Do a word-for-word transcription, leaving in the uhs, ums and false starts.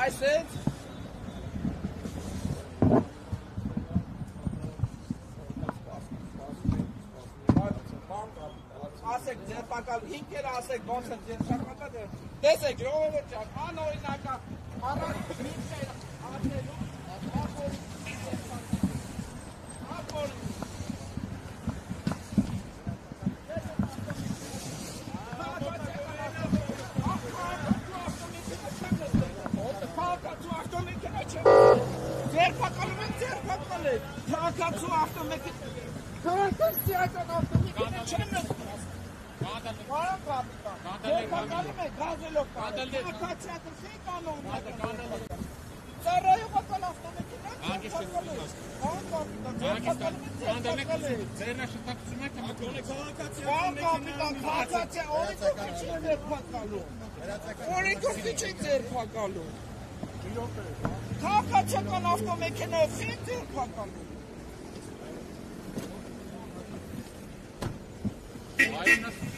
License. Asek ձերբակալ հինգեր ասեք ոնց է ձերբակալը տեսեք ժողովուրդ ջան անօրինակա առանց միտքեր ածելու ապոր ապոր ձերբակալում են ձերբակալ է քաղաքացու ավտոմեքենա քաղաքացի ավտոմեքենա չեն Varım kaptan. Kalkalım mı? Gazelo kalkalım. Kaçadır şey kanun. Sarayı bakalım haftanın Hangi şirketiniz? Hangi şirketiniz? Zerre şirket sürmek mi? Var kaptan. Kaçadır. Onu çok küçük zer pakalım. Onu çok küçük zer pakalım. Kaçadır hafta mekene fin zer pakalım. Hayır nasıl?